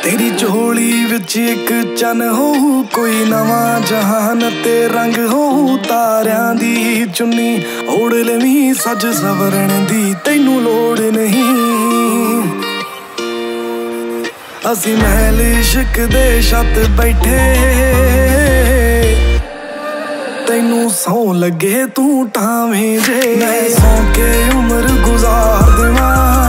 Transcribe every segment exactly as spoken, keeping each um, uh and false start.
तेरी झोली विच एक चन हो, कोई नवा जहान ते रंग हो। तारियां दी चुन्नी ओढ़ लवी सज सवरण दी तैनू लोड़ नहीं। असी महल इश्क दे छत बैठे, तैनू सौ लगे तू टावें जे। मैं सौ के उम्र गुजार देवां,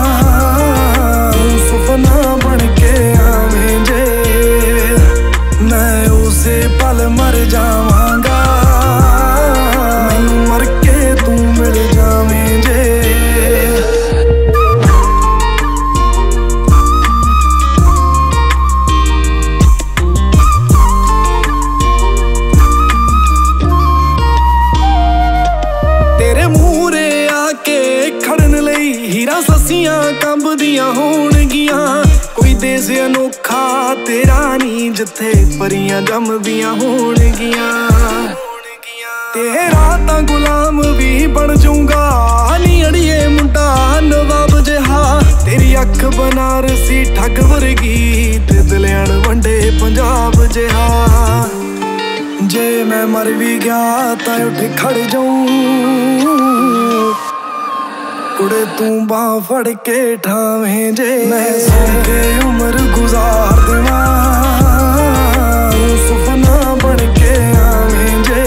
सुपना बन के आवें जे। मैं उसे पल मर जावांगा, मैनू मर के तू मिल जावें जे। तेरे मूहरे आके खड़न लई हीरा ससियां कंबदियां होणगियां। कोई देश अनोखा तेरा नी जिथे परियां जमदियां होणगियां। तेरा तां गुलाम भी बन जाऊंगा नी अड़िए मुंडा नवाब जिहा। तेरी अख बनारसी ठग वर्गी ते दिलैण वंडे पंजाब जिहा। जे मैं मर भी गया तां उठ खड़ जाऊं, कुड़े तू बांह फड़ के ठावें जे। मैं सौ के उम्र गुजार देवां, सुपना बन के आवें जे।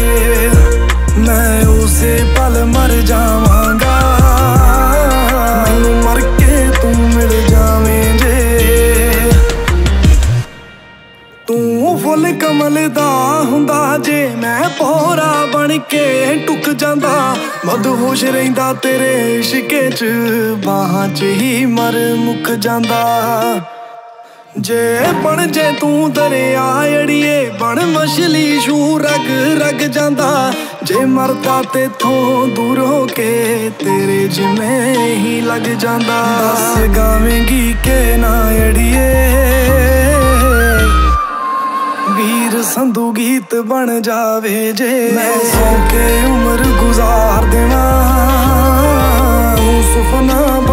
मैं उसे पल मर जावांगा, मैनू मर के तू मिल जावें जे। तू फुल कमल दा हुंदा जे मैं भौरा बन के टुक जांदा। मदहोश रहिंदा तेरे इश्के च, बाहां च ही मर मुक जांदा। जे बन जे तू दरिया अड़िए बन मछली छू रग रग जांदा। जे मरदा तेथों दूर हो के तेरे जिमें ही लग जांदा। दस गावेंगी के ना अड़िए, वीर संधू गीत बन जावे जे। मैं सौ के उम्र गुजार देवां, सुपना